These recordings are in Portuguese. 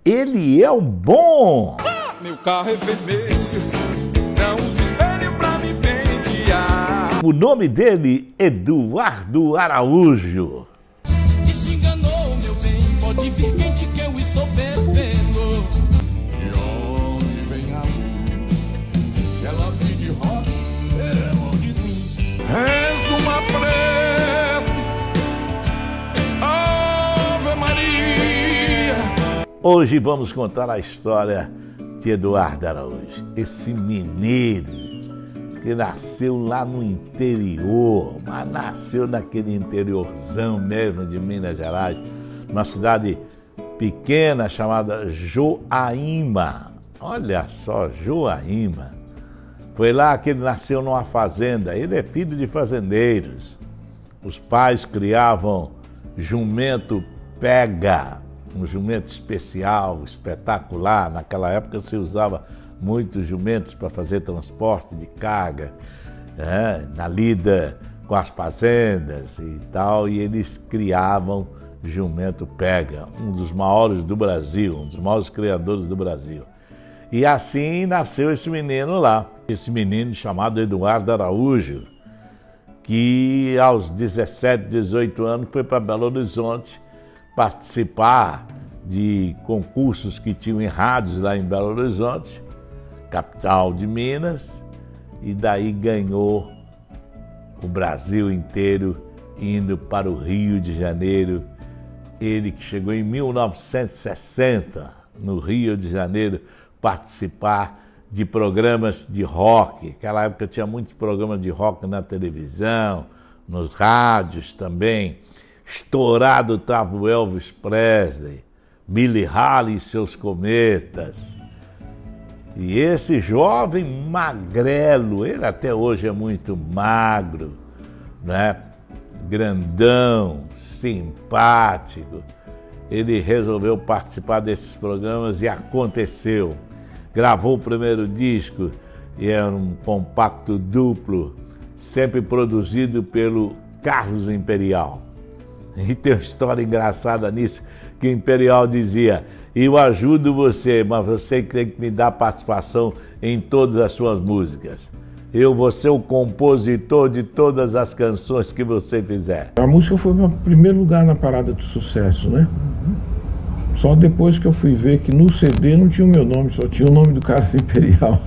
Ele é o bom! Meu carro é vermelho, não uso espelho pra me pentear. O nome dele, Eduardo Araújo. Desenganou, meu bem, pode vir quente que eu estou fervendo. E onde vem a luz, se ela vir de rock, eu de luz. És uma prece, Ave Maria. Hoje vamos contar a história de Eduardo Araújo, esse mineiro que nasceu lá no interior, mas nasceu naquele interiorzão mesmo de Minas Gerais, numa cidade pequena chamada Joaíma. Olha só, Joaíma. Foi lá que ele nasceu numa fazenda. Ele é filho de fazendeiros. Os pais criavam jumento pega, um jumento especial, espetacular. Naquela época se usava muitos jumentos para fazer transporte de carga, na lida com as fazendas e tal, e eles criavam jumento pega, um dos maiores do Brasil, um dos maiores criadores do Brasil. E assim nasceu esse menino lá, esse menino chamado Eduardo Araújo, que aos 17, 18 anos foi para Belo Horizonte participar de concursos que tinham em rádios lá em Belo Horizonte, capital de Minas, e daí ganhou o Brasil inteiro indo para o Rio de Janeiro. Ele que chegou em 1960 no Rio de Janeiro participar de programas de rock. Naquela época tinha muitos programas de rock na televisão, nos rádios também. Estourado estava o Elvis Presley, Billy Halley e seus Cometas. E esse jovem magrelo, ele até hoje é muito magro, né? Grandão, simpático. Ele resolveu participar desses programas e aconteceu. Gravou o primeiro disco, e era um compacto duplo, sempre produzido pelo Carlos Imperial. E tem uma história engraçada nisso, que o Imperial dizia: eu ajudo você, mas você tem que me dar participação em todas as suas músicas. Eu vou ser o compositor de todas as canções que você fizer. A música foi meu primeiro lugar na parada de sucesso, né? Só depois que eu fui ver que no CD não tinha o meu nome, só tinha o nome do Carlos Imperial.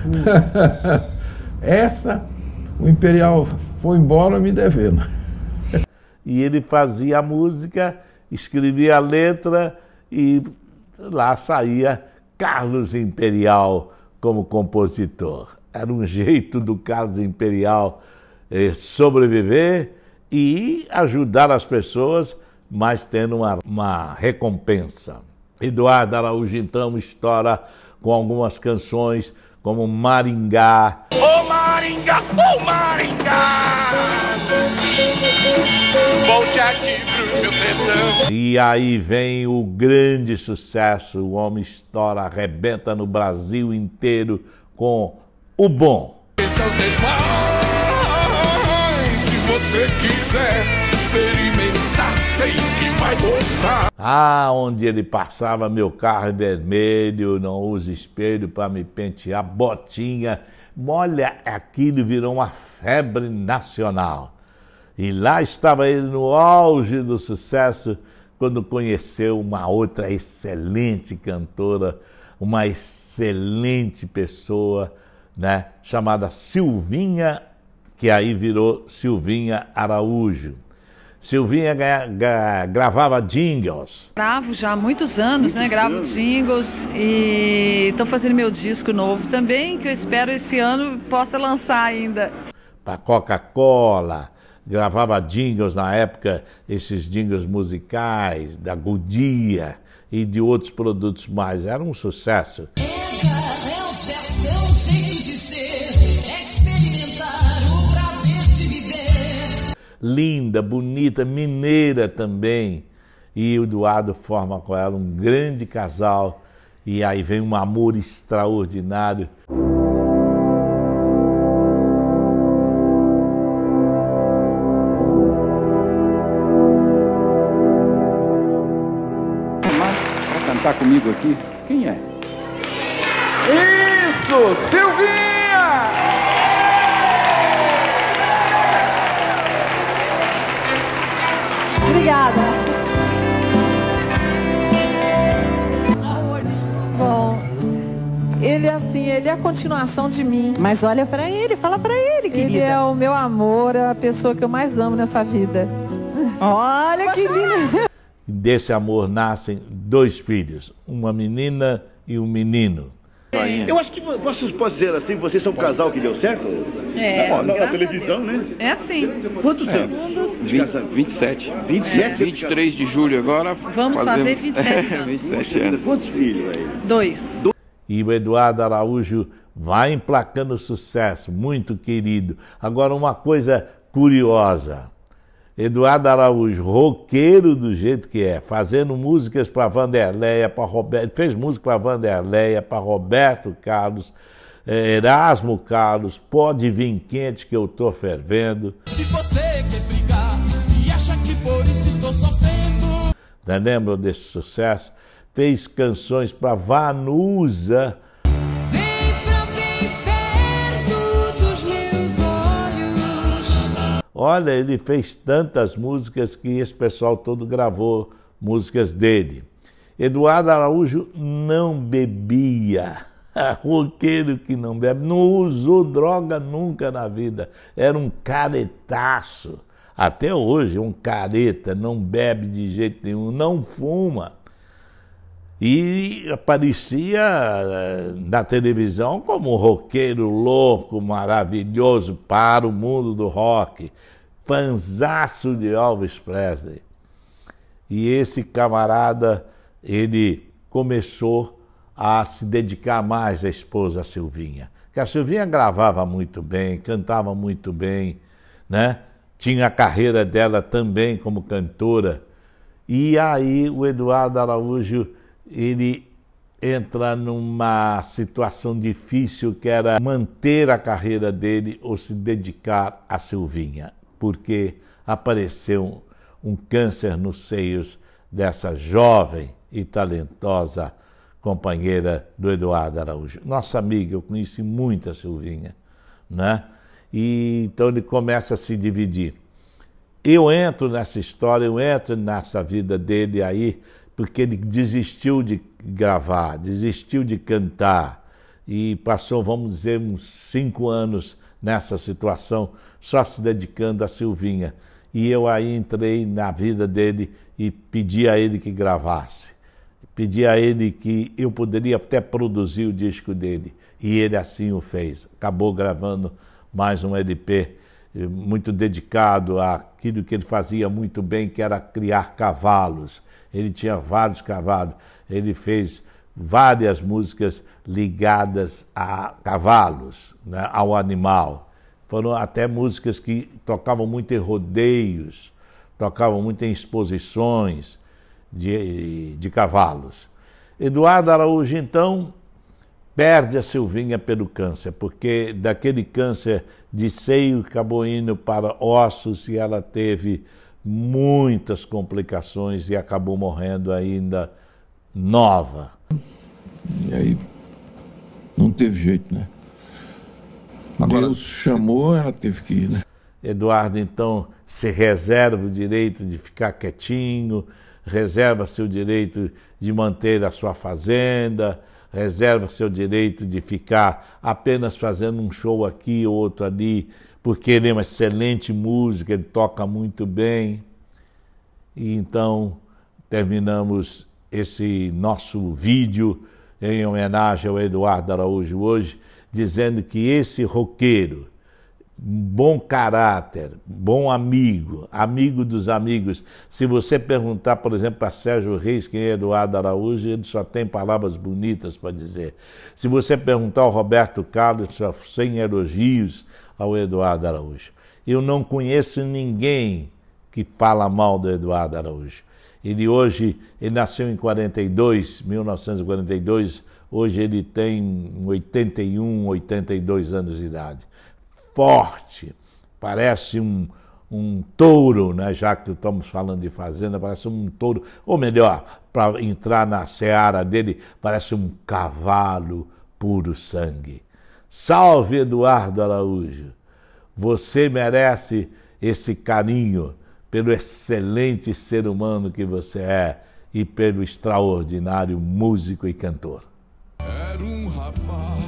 Essa, o Imperial foi embora me devendo. E ele fazia a música, escrevia a letra e lá saía Carlos Imperial como compositor. Era um jeito do Carlos Imperial sobreviver e ajudar as pessoas, mas tendo uma recompensa. Eduardo Araújo então estoura com algumas canções como Maringá. Ô Maringá, ô Maringá, volte aqui pro meu sertão. E aí vem o grande sucesso, o homem estoura, arrebenta no Brasil inteiro com O Bom. Esses são os desmais, se você quiser experimentar, sei que vai gostar. Ah, onde ele passava, meu carro é vermelho, não uso espelho para me pentear, botinha. Olha, aquilo virou uma febre nacional. E lá estava ele no auge do sucesso, quando conheceu uma outra excelente cantora, uma excelente pessoa, né, chamada Silvinha, que aí virou Silvinha Araújo. Silvinha gravava jingles. Gravo já há muitos anos, né? Gravo jingles e estou fazendo meu disco novo também, que eu espero esse ano possa lançar ainda. Para Coca-Cola, gravava jingles na época, esses jingles musicais, da Godia e de outros produtos mais. Era um sucesso. É o sertão, jeito de ser, é experimentar o prazer de viver. Linda, bonita, mineira também. E o Eduardo forma com ela um grande casal. E aí vem um amor extraordinário. Para cantar comigo aqui? Quem é? Isso! Silvinha! Obrigada. Bom, ele assim, ele é a continuação de mim. Mas olha pra ele, fala pra ele, querida. Ele é o meu amor, é a pessoa que eu mais amo nessa vida. Olha que lindo. Desse amor nascem 2 filhos, uma menina e um menino. Eu acho que posso dizer assim, vocês são um casal que deu certo? Na televisão, né? É sim. Quantos anos? 27. 27? 23 de julho agora. Vamos fazer 27 anos. 27 anos. Quantos filhos aí? 2. E o Eduardo Araújo vai emplacando sucesso, muito querido. Agora, uma coisa curiosa. Eduardo Araújo, roqueiro do jeito que é, fazendo músicas para Vanderleia, para Roberto, fez música para Vanderleia, para Roberto Carlos, Erasmo Carlos, Pode Vir Quente que eu tô fervendo. Se você quer brigar e acha que por isso estou sofrendo. Não lembram desse sucesso? Fez canções para Vanusa. Vem pra bem perto dos meus olhos. Olha, ele fez tantas músicas que esse pessoal todo gravou músicas dele. Eduardo Araújo não bebia. Roqueiro que não bebe, não usou droga nunca na vida. Era um caretaço. Até hoje, um careta, não bebe de jeito nenhum, não fuma. E aparecia na televisão como um roqueiro louco, maravilhoso para o mundo do rock. Fanzaço de Elvis Presley. E esse camarada, ele começou a se dedicar mais à esposa Silvinha. Porque a Silvinha gravava muito bem, cantava muito bem, né? Tinha a carreira dela também como cantora. E aí o Eduardo Araújo, ele entra numa situação difícil que era manter a carreira dele ou se dedicar à Silvinha, porque apareceu um câncer nos seios dessa jovem e talentosa companheira do Eduardo Araújo. Nossa amiga, eu conheci muito a Silvinha, né? E então ele começa a se dividir. Eu entro nessa história, eu entro nessa vida dele aí, porque ele desistiu de gravar, desistiu de cantar e passou, vamos dizer, uns 5 anos nessa situação, só se dedicando a Silvinha. E eu aí entrei na vida dele e pedi a ele que gravasse. Pedi a ele que eu poderia até produzir o disco dele. E ele assim o fez. Acabou gravando mais um LP muito dedicado àquilo que ele fazia muito bem, que era criar cavalos. Ele tinha vários cavalos. Ele fez várias músicas ligadas a cavalos, né, ao animal. Foram até músicas que tocavam muito em rodeios, tocavam muito em exposições de cavalos. Eduardo Araújo, então, perde a Silvinha pelo câncer, porque daquele câncer de seio acabou indo para ossos e ela teve muitas complicações e acabou morrendo ainda nova. E aí não teve jeito, né? Agora, Deus chamou, ela teve que ir, né? Eduardo, então, se reserva o direito de ficar quietinho, reserva seu direito de manter a sua fazenda, reserva seu direito de ficar apenas fazendo um show aqui ou outro ali, porque ele é uma excelente música, ele toca muito bem. E então terminamos esse nosso vídeo em homenagem ao Eduardo Araújo hoje, dizendo que esse roqueiro, bom caráter, bom amigo, amigo dos amigos. Se você perguntar, por exemplo, para Sérgio Reis quem é Eduardo Araújo, ele só tem palavras bonitas para dizer. Se você perguntar ao Roberto Carlos, só tem elogios ao Eduardo Araújo. Eu não conheço ninguém que fala mal do Eduardo Araújo. Ele nasceu em 1942, hoje ele tem 81, 82 anos de idade. Forte, parece um um touro, né? Já que estamos falando de fazenda, parece um touro, ou melhor, para entrar na seara dele, parece um cavalo puro sangue. Salve, Eduardo Araújo! Você merece esse carinho pelo excelente ser humano que você é e pelo extraordinário músico e cantor. Era um rapaz